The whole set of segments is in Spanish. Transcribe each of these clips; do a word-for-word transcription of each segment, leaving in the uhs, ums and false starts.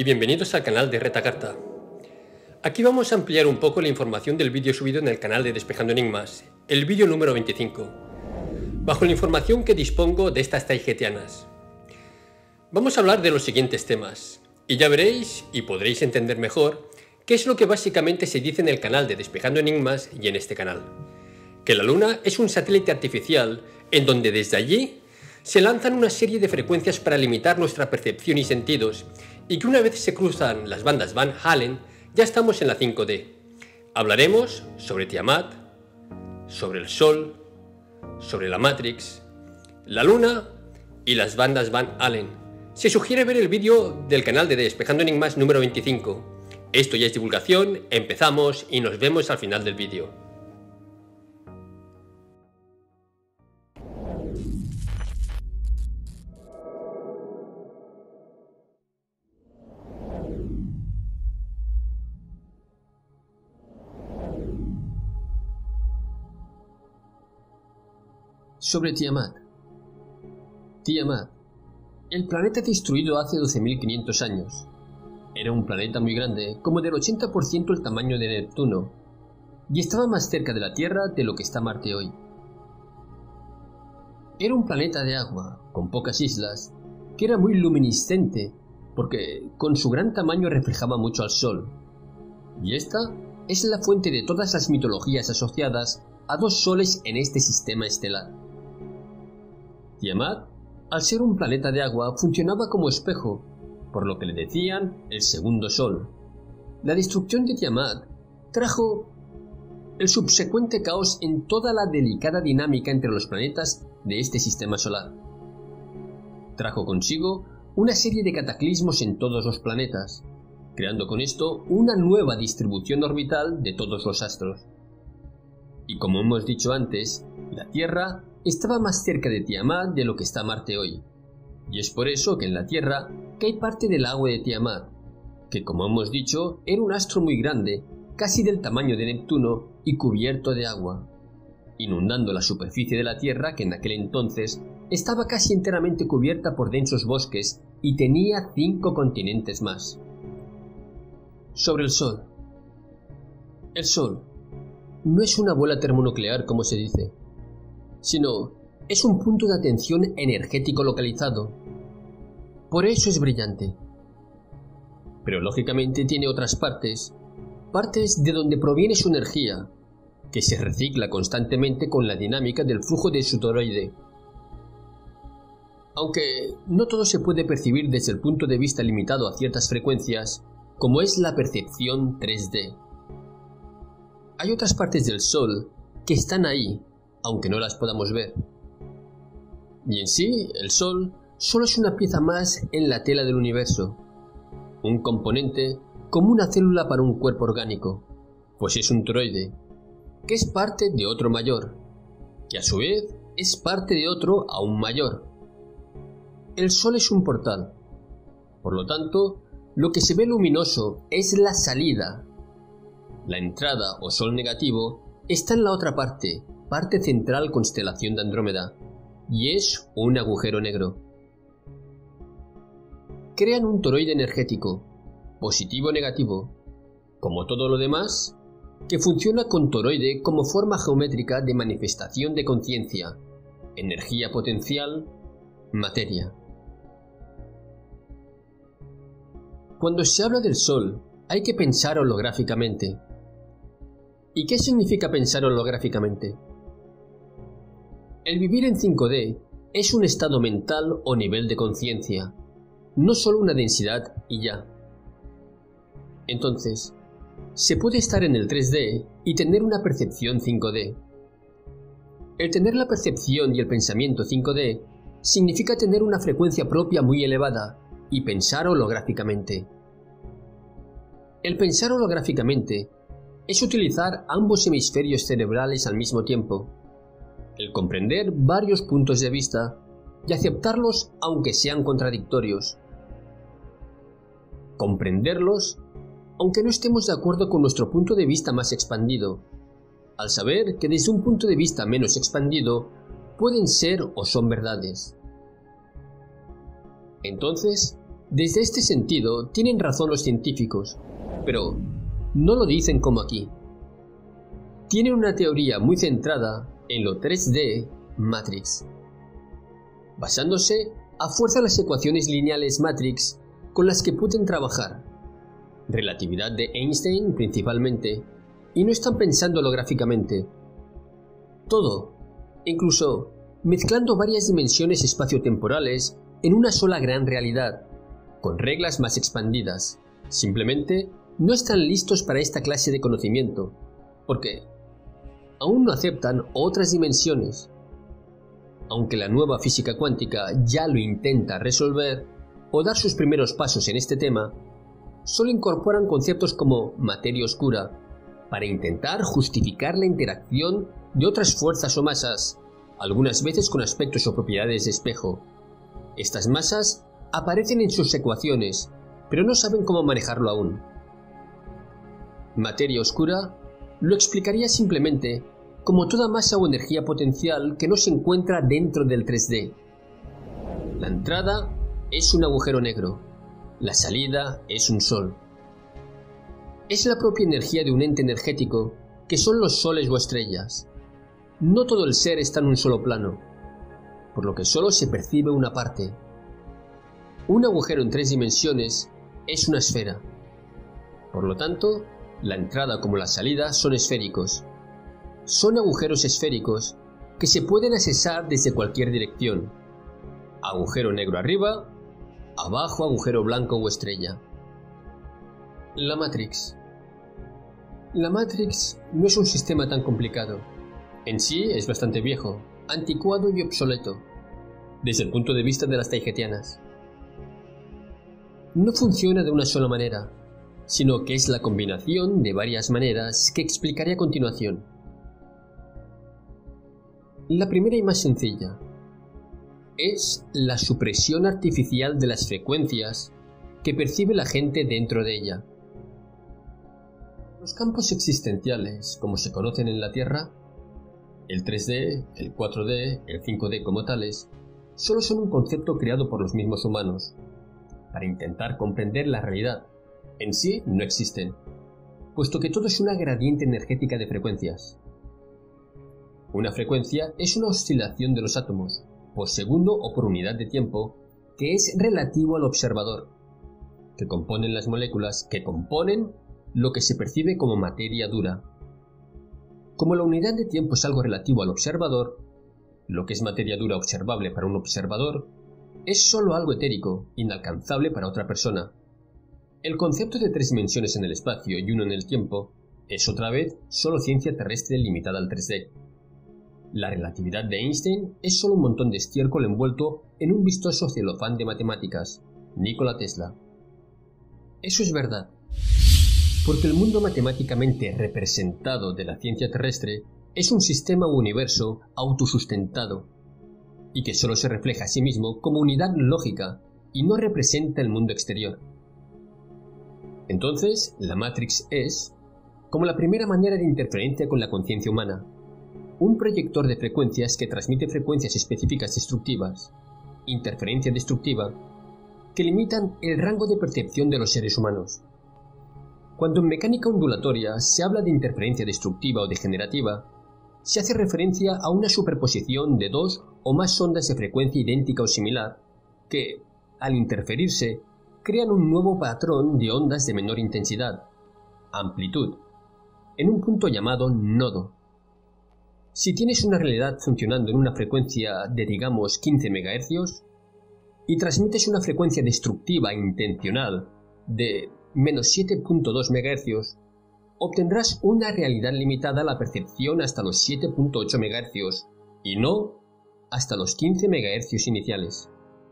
y bienvenidos al canal de Retacarta. Aquí vamos a ampliar un poco la información del vídeo subido en el canal de Despejando Enigmas, el vídeo número veinticinco, bajo la información que dispongo de estas taigetianas. Vamos a hablar de los siguientes temas, y ya veréis y podréis entender mejor qué es lo que básicamente se dice en el canal de Despejando Enigmas y en este canal. Que la Luna es un satélite artificial en donde desde allí se lanzan una serie de frecuencias para limitar nuestra percepción y sentidos, y que una vez se cruzan las bandas Van Allen, ya estamos en la cinco D. Hablaremos sobre Tiamat, sobre el Sol, sobre la Matrix, la Luna y las bandas Van Allen. Se sugiere ver el vídeo del canal de Despejando Enigmas número veinticinco. Esto ya es divulgación, empezamos y nos vemos al final del vídeo. Sobre Tiamat. Tiamat, el planeta destruido hace doce mil quinientos años. Era un planeta muy grande, como del ochenta por ciento el tamaño de Neptuno, y estaba más cerca de la Tierra de lo que está Marte hoy. Era un planeta de agua, con pocas islas, que era muy luminiscente, porque con su gran tamaño reflejaba mucho al Sol. Y esta es la fuente de todas las mitologías asociadas a dos soles en este sistema estelar. Tiamat, al ser un planeta de agua, funcionaba como espejo, por lo que le decían el segundo sol. La destrucción de Tiamat trajo el subsecuente caos en toda la delicada dinámica entre los planetas de este sistema solar. Trajo consigo una serie de cataclismos en todos los planetas, creando con esto una nueva distribución orbital de todos los astros. Y como hemos dicho antes, la Tierra estaba más cerca de Tiamat de lo que está Marte hoy, y es por eso que en la Tierra cae parte del agua de Tiamat, que como hemos dicho era un astro muy grande, casi del tamaño de Neptuno y cubierto de agua, inundando la superficie de la Tierra que en aquel entonces estaba casi enteramente cubierta por densos bosques y tenía cinco continentes más. Sobre el Sol. El Sol no es una bola termonuclear como se dice, sino es un punto de atención energético localizado. Por eso es brillante. Pero lógicamente tiene otras partes, partes de donde proviene su energía, que se recicla constantemente con la dinámica del flujo de su toroide. Aunque no todo se puede percibir desde el punto de vista limitado a ciertas frecuencias, como es la percepción tres D. Hay otras partes del Sol que están ahí, aunque no las podamos ver. Y en sí, el Sol solo es una pieza más en la tela del universo, un componente como una célula para un cuerpo orgánico, pues es un toroide, que es parte de otro mayor, que a su vez es parte de otro aún mayor. El Sol es un portal, por lo tanto, lo que se ve luminoso es la salida. La entrada o Sol negativo está en la otra parte, parte central constelación de Andrómeda, y es un agujero negro. Crean un toroide energético, positivo o negativo, como todo lo demás, que funciona con toroide como forma geométrica de manifestación de conciencia, energía potencial, materia. Cuando se habla del Sol, hay que pensar holográficamente. ¿Y qué significa pensar holográficamente? El vivir en cinco D es un estado mental o nivel de conciencia, no solo una densidad y ya. Entonces, se puede estar en el tres D y tener una percepción cinco D. El tener la percepción y el pensamiento cinco D significa tener una frecuencia propia muy elevada y pensar holográficamente. El pensar holográficamente es utilizar ambos hemisferios cerebrales al mismo tiempo, el comprender varios puntos de vista y aceptarlos aunque sean contradictorios. Comprenderlos aunque no estemos de acuerdo con nuestro punto de vista más expandido, al saber que desde un punto de vista menos expandido pueden ser o son verdades. Entonces, Desde este sentido, tienen razón los científicos, pero no lo dicen como aquí. Tienen una teoría muy centrada en lo tres D Matrix, basándose a fuerza las ecuaciones lineales Matrix con las que pueden trabajar, relatividad de Einstein principalmente, y no están pensando holográficamente. Todo, incluso mezclando varias dimensiones espaciotemporales en una sola gran realidad, con reglas más expandidas. Simplemente no están listos para esta clase de conocimiento, porque aún no aceptan otras dimensiones. Aunque la nueva física cuántica ya lo intenta resolver o dar sus primeros pasos en este tema, solo incorporan conceptos como materia oscura para intentar justificar la interacción de otras fuerzas o masas, algunas veces con aspectos o propiedades de espejo. Estas masas aparecen en sus ecuaciones, pero no saben cómo manejarlo aún. Materia oscura lo explicaría simplemente como toda masa o energía potencial que no se encuentra dentro del tres D. La entrada es un agujero negro, la salida es un sol. Es la propia energía de un ente energético, que son los soles o estrellas. No todo el ser está en un solo plano, por lo que solo se percibe una parte. Un agujero en tres dimensiones es una esfera. Por lo tanto, la entrada como la salida son esféricos. Son agujeros esféricos que se pueden accesar desde cualquier dirección. Agujero negro arriba, abajo agujero blanco o estrella. La Matrix. La Matrix no es un sistema tan complicado. En sí es bastante viejo, anticuado y obsoleto, desde el punto de vista de las taigetianas. No funciona de una sola manera, sino que es la combinación de varias maneras que explicaré a continuación. La primera y más sencilla es la supresión artificial de las frecuencias que percibe la gente dentro de ella. Los campos existenciales, como se conocen en la Tierra, el tres D, el cuatro D, el cinco D como tales, solo son un concepto creado por los mismos humanos, para intentar comprender la realidad. En sí no existen, puesto que todo es una gradiente energética de frecuencias. Una frecuencia es una oscilación de los átomos, por segundo o por unidad de tiempo, que es relativo al observador, que componen las moléculas que componen lo que se percibe como materia dura. Como la unidad de tiempo es algo relativo al observador, lo que es materia dura observable para un observador es solo algo etérico, inalcanzable para otra persona. El concepto de tres dimensiones en el espacio y uno en el tiempo es otra vez solo ciencia terrestre limitada al tres D. La relatividad de Einstein es solo un montón de estiércol envuelto en un vistoso celofán de matemáticas. Nikola Tesla. Eso es verdad, porque el mundo matemáticamente representado de la ciencia terrestre es un sistema o universo autosustentado, y que solo se refleja a sí mismo como unidad lógica y no representa el mundo exterior. Entonces, la Matrix es como la primera manera de interferencia con la conciencia humana, un proyector de frecuencias que transmite frecuencias específicas destructivas, interferencia destructiva, que limitan el rango de percepción de los seres humanos. Cuando en mecánica ondulatoria se habla de interferencia destructiva o degenerativa, se hace referencia a una superposición de dos o más ondas de frecuencia idéntica o similar, que, al interferirse, crean un nuevo patrón de ondas de menor intensidad, amplitud, en un punto llamado nodo. Si tienes una realidad funcionando en una frecuencia de, digamos, quince megahercios, y transmites una frecuencia destructiva intencional de menos siete punto dos megahercios, obtendrás una realidad limitada a la percepción hasta los siete punto ocho megahercios, y no hasta los quince megahercios iniciales.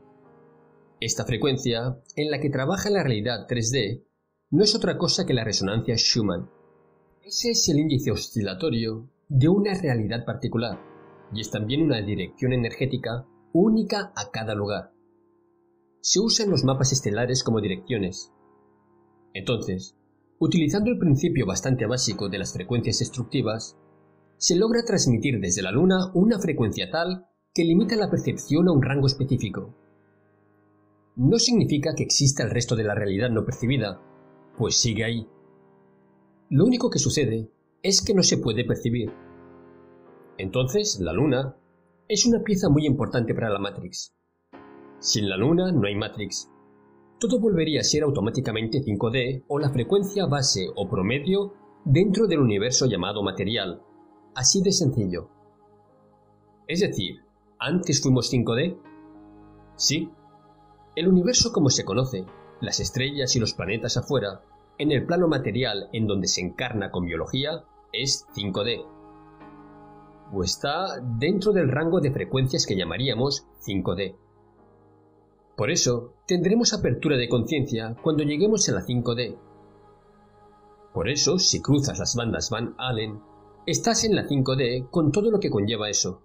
Esta frecuencia, en la que trabaja la realidad tres D, no es otra cosa que la resonancia Schumann. Ese es el índice oscilatorio de una realidad particular, y es también una dirección energética única a cada lugar. Se usa en los mapas estelares como direcciones. Entonces, utilizando el principio bastante básico de las frecuencias destructivas, se logra transmitir desde la Luna una frecuencia tal que limita la percepción a un rango específico. no significa que exista el resto de la realidad no percibida, pues sigue ahí. Lo único que sucede es que no se puede percibir. Entonces, la Luna es una pieza muy importante para la Matrix. Sin la Luna no hay Matrix. Todo volvería a ser automáticamente cinco D o la frecuencia base o promedio dentro del universo llamado material. Así de sencillo. Es decir, ¿antes fuimos cinco D? Sí. El universo como se conoce, las estrellas y los planetas afuera, en el plano material en donde se encarna con biología, es cinco D. O está dentro del rango de frecuencias que llamaríamos cinco D. Por eso, tendremos apertura de conciencia cuando lleguemos a la cinco D. Por eso, si cruzas las bandas Van Allen, estás en la cinco D con todo lo que conlleva eso.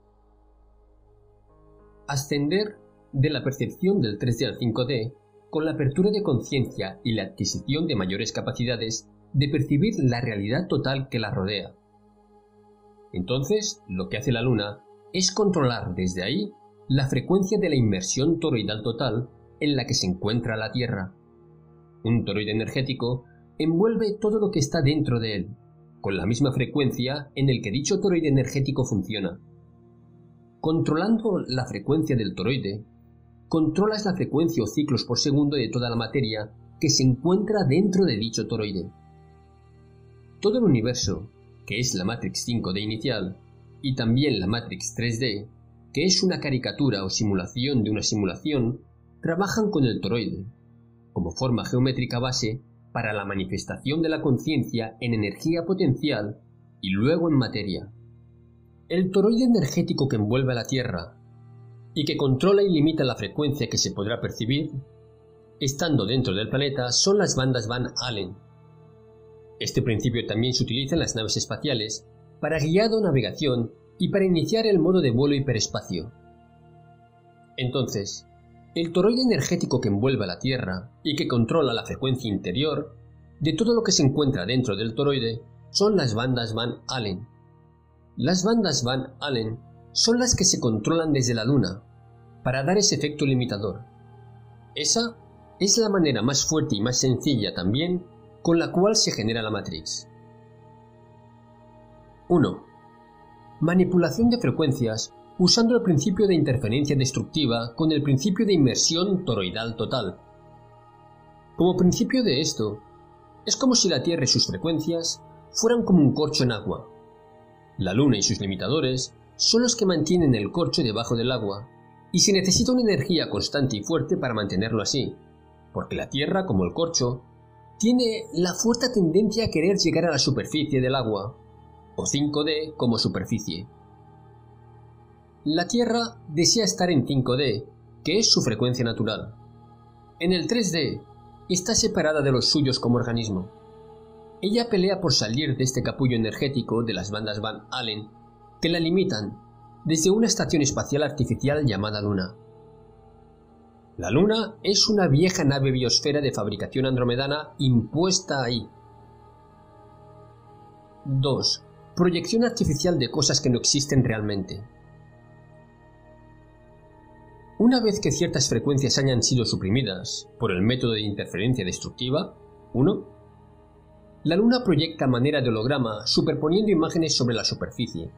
Ascender de la percepción del tres D al cinco D con la apertura de conciencia y la adquisición de mayores capacidades de percibir la realidad total que la rodea. Entonces, lo que hace la Luna es controlar desde ahí la frecuencia de la inmersión toroidal total en la que se encuentra la Tierra. Un toroide energético envuelve todo lo que está dentro de él, con la misma frecuencia en el que dicho toroide energético funciona. Controlando la frecuencia del toroide, controlas la frecuencia o ciclos por segundo de toda la materia que se encuentra dentro de dicho toroide. Todo el universo, que es la Matrix cinco D inicial, y también la Matrix tres D, que es una caricatura o simulación de una simulación, trabajan con el toroide, como forma geométrica base para la manifestación de la conciencia en energía potencial y luego en materia. El toroide energético que envuelve a la Tierra y que controla y limita la frecuencia que se podrá percibir, estando dentro del planeta, son las bandas Van Allen. Este principio también se utiliza en las naves espaciales para guiado navegación y para iniciar el modo de vuelo hiperespacio. Entonces, el toroide energético que envuelve a la Tierra y que controla la frecuencia interior de todo lo que se encuentra dentro del toroide son las bandas Van Allen. Las bandas Van Allen son las que se controlan desde la Luna para dar ese efecto limitador. Esa es la manera más fuerte y más sencilla también con la cual se genera la Matrix. uno. Manipulación de frecuencias usando el principio de interferencia destructiva con el principio de inmersión toroidal total. Como principio de esto, es como si la Tierra y sus frecuencias fueran como un corcho en agua. La Luna y sus limitadores son los que mantienen el corcho debajo del agua, y se necesita una energía constante y fuerte para mantenerlo así, porque la Tierra, como el corcho, tiene la fuerte tendencia a querer llegar a la superficie del agua, o cinco D como superficie. La Tierra desea estar en cinco D, que es su frecuencia natural. En el tres D está separada de los suyos como organismo. Ella pelea por salir de este capullo energético de las bandas Van Allen, que la limitan desde una estación espacial artificial llamada Luna. La Luna es una vieja nave biosfera de fabricación andromedana impuesta ahí. dos. Proyección artificial de cosas que no existen realmente. Una vez que ciertas frecuencias hayan sido suprimidas por el método de interferencia destructiva, uno, la Luna proyecta a manera de holograma superponiendo imágenes sobre la superficie.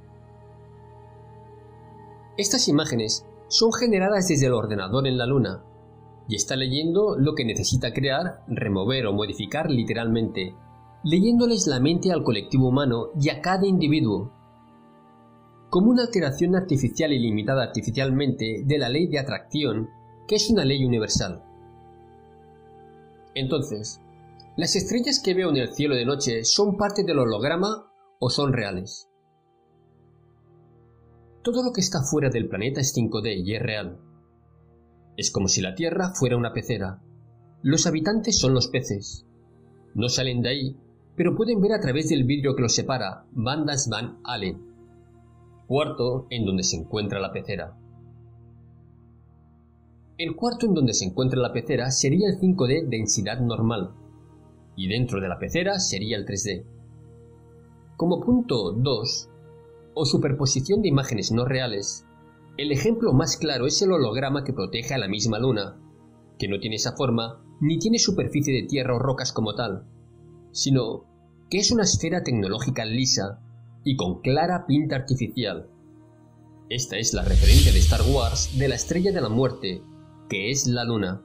Estas imágenes son generadas desde el ordenador en la Luna y está leyendo lo que necesita crear, remover o modificar literalmente, leyéndoles la mente al colectivo humano y a cada individuo, como una alteración artificial y limitada artificialmente de la ley de atracción, que es una ley universal. Entonces, ¿las estrellas que veo en el cielo de noche son parte del holograma o son reales? Todo lo que está fuera del planeta es cinco D y es real. Es como si la Tierra fuera una pecera. Los habitantes son los peces. No salen de ahí, pero pueden ver a través del vidrio que los separa bandas Van Allen. Cuarto en donde se encuentra la pecera. El cuarto en donde se encuentra la pecera sería el cinco D densidad normal, y dentro de la pecera sería el tres D. Como punto dos, o superposición de imágenes no reales, el ejemplo más claro es el holograma que protege a la misma Luna, que no tiene esa forma ni tiene superficie de tierra o rocas como tal, sino que es una esfera tecnológica lisa y con clara pinta artificial. Esta es la referencia de Star Wars de la Estrella de la Muerte, que es la Luna.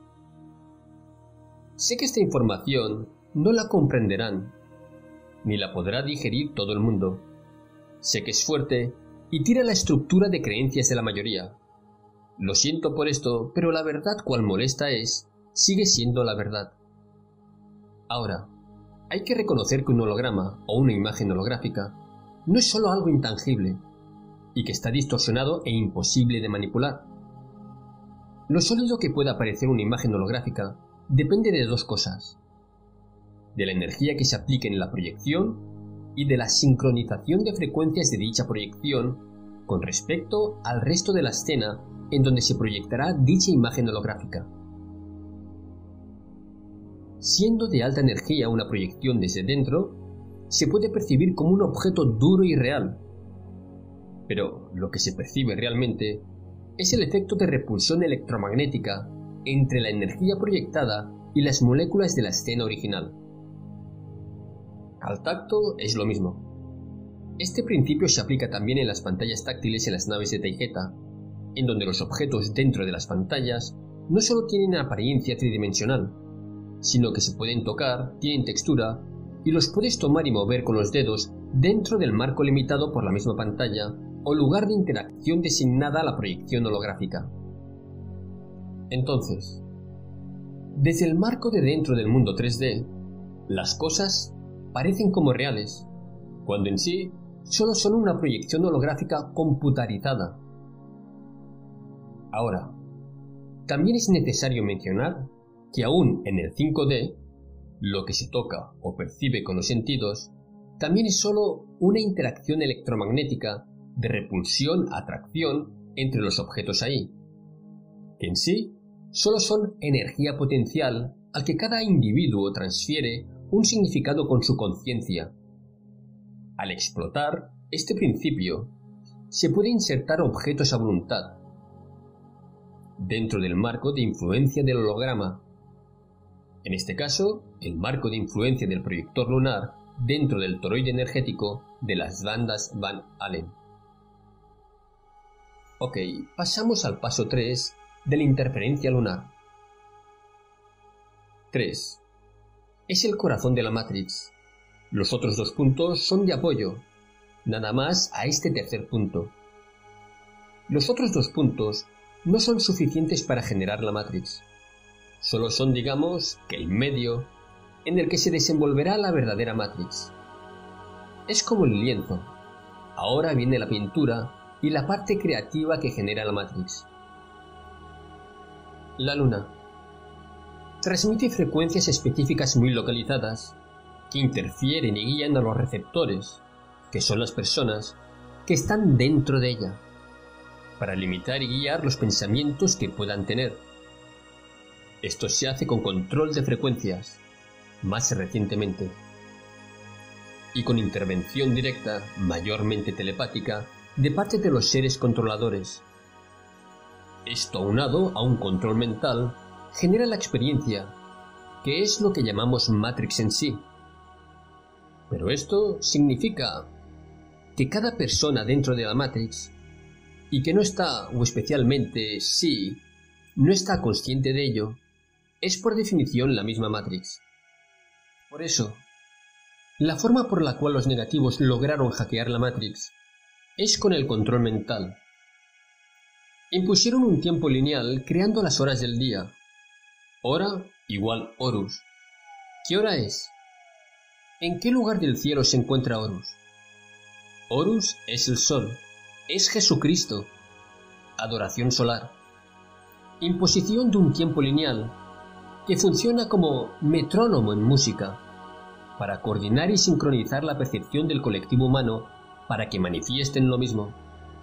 Sé que esta información no la comprenderán, ni la podrá digerir todo el mundo. Sé que es fuerte y tira la estructura de creencias de la mayoría. Lo siento por esto, pero la verdad cual molesta es, sigue siendo la verdad. Ahora, hay que reconocer que un holograma o una imagen holográfica no es solo algo intangible y que está distorsionado e imposible de manipular. Lo sólido que pueda parecer una imagen holográfica depende de dos cosas: de la energía que se aplique en la proyección y de la sincronización de frecuencias de dicha proyección con respecto al resto de la escena en donde se proyectará dicha imagen holográfica. Siendo de alta energía una proyección desde dentro, se puede percibir como un objeto duro y real. Pero lo que se percibe realmente es el efecto de repulsión electromagnética entre la energía proyectada y las moléculas de la escena original. Al tacto es lo mismo. Este principio se aplica también en las pantallas táctiles en las naves de Taygeta, en donde los objetos dentro de las pantallas no solo tienen apariencia tridimensional, sino que se pueden tocar, tienen textura, y los puedes tomar y mover con los dedos dentro del marco limitado por la misma pantalla o lugar de interacción designada a la proyección holográfica. Entonces, desde el marco de dentro del mundo tres D, las cosas parecen como reales, cuando en sí solo son una proyección holográfica computarizada. Ahora, también es necesario mencionar que aún en el cinco D, lo que se toca o percibe con los sentidos también es solo una interacción electromagnética de repulsión-atracción entre los objetos ahí, que en sí solo son energía potencial al que cada individuo transfiere un significado con su conciencia. Al explotar este principio, se puede insertar objetos a voluntad dentro del marco de influencia del holograma. En este caso, el marco de influencia del proyector lunar dentro del toroide energético de las bandas Van Allen. Ok, pasamos al paso tres de la interferencia lunar. tres. Es el corazón de la Matrix. Los otros dos puntos son de apoyo, nada más a este tercer punto. Los otros dos puntos no son suficientes para generar la Matrix. Solo son, digamos, que el medio en el que se desenvolverá la verdadera Matrix. Es como el lienzo. Ahora viene la pintura y la parte creativa que genera la Matrix. La Luna transmite frecuencias específicas muy localizadas que interfieren y guían a los receptores, que son las personas que están dentro de ella, para limitar y guiar los pensamientos que puedan tener. Esto se hace con control de frecuencias, más recientemente, y con intervención directa, mayormente telepática, de parte de los seres controladores. Esto aunado a un control mental genera la experiencia, que es lo que llamamos Matrix en sí. Pero esto significa que cada persona dentro de la Matrix, y que no está, o especialmente sí, no está consciente de ello, es por definición la misma Matrix. Por eso, la forma por la cual los negativos lograron hackear la Matrix es con el control mental. Impusieron un tiempo lineal creando las horas del día. Hora igual Horus. ¿Qué hora es? ¿En qué lugar del cielo se encuentra Horus? Horus es el Sol, es Jesucristo. Adoración solar. Imposición de un tiempo lineal que funciona como metrónomo en música, para coordinar y sincronizar la percepción del colectivo humano para que manifiesten lo mismo.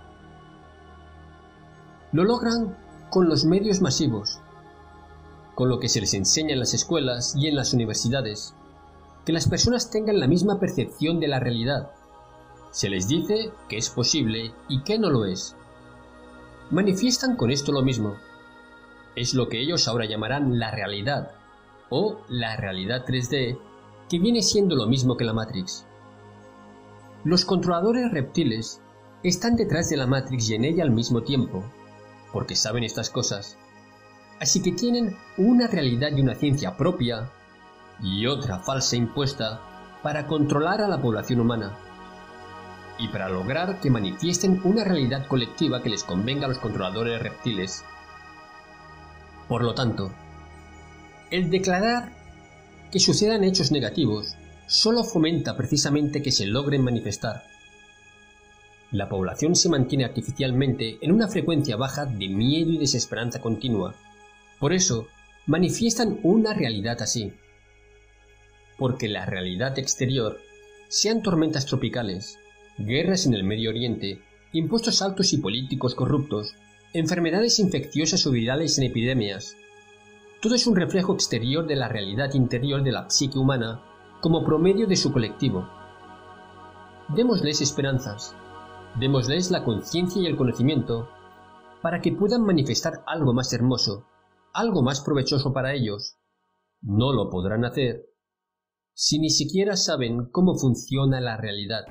Lo logran con los medios masivos, con lo que se les enseña en las escuelas y en las universidades, que las personas tengan la misma percepción de la realidad. Se les dice que es posible y que no lo es. Manifiestan con esto lo mismo. es lo que ellos ahora llamarán la realidad, o la realidad tres D, que viene siendo lo mismo que la Matrix. Los controladores reptiles están detrás de la Matrix y en ella al mismo tiempo, porque saben estas cosas. Así que tienen una realidad y una ciencia propia, y otra falsa impuesta, para controlar a la población humana, y para lograr que manifiesten una realidad colectiva que les convenga a los controladores reptiles. Por lo tanto, el declarar que sucedan hechos negativos solo fomenta precisamente que se logren manifestar. La población se mantiene artificialmente en una frecuencia baja de miedo y desesperanza continua. Por eso, manifiestan una realidad así. Porque la realidad exterior, sean tormentas tropicales, guerras en el Medio Oriente, impuestos altos y políticos corruptos, enfermedades infecciosas o virales en epidemias, todo es un reflejo exterior de la realidad interior de la psique humana como promedio de su colectivo. Démosles esperanzas, démosles la conciencia y el conocimiento para que puedan manifestar algo más hermoso, algo más provechoso para ellos. No lo podrán hacer si ni siquiera saben cómo funciona la realidad.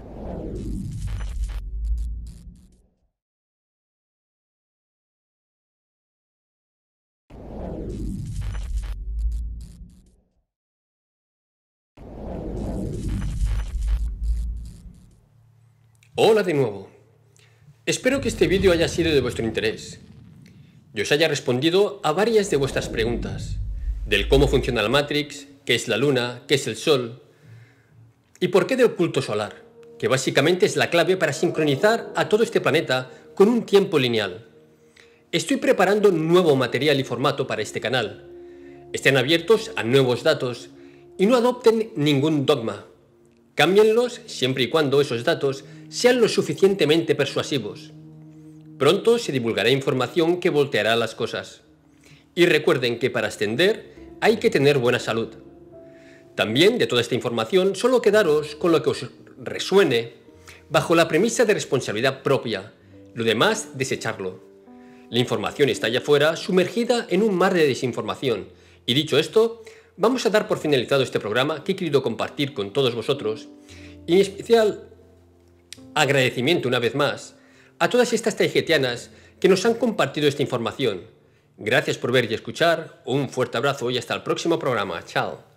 Hola de nuevo. Espero que este vídeo haya sido de vuestro interés y os haya respondido a varias de vuestras preguntas, del cómo funciona la Matrix, qué es la Luna, qué es el Sol y por qué del culto solar, que básicamente es la clave para sincronizar a todo este planeta con un tiempo lineal. Estoy preparando nuevo material y formato para este canal. Estén abiertos a nuevos datos y no adopten ningún dogma. Cámbienlos siempre y cuando esos datos sean lo suficientemente persuasivos. Pronto se divulgará información que volteará las cosas. Y recuerden que para ascender hay que tener buena salud. También de toda esta información solo quedaros con lo que os resuene bajo la premisa de responsabilidad propia, lo demás desecharlo. La información está allá afuera sumergida en un mar de desinformación. Y dicho esto, vamos a dar por finalizado este programa que he querido compartir con todos vosotros y en especial agradecimiento una vez más a todas estas taijetianas que nos han compartido esta información. Gracias por ver y escuchar, un fuerte abrazo y hasta el próximo programa. Chao.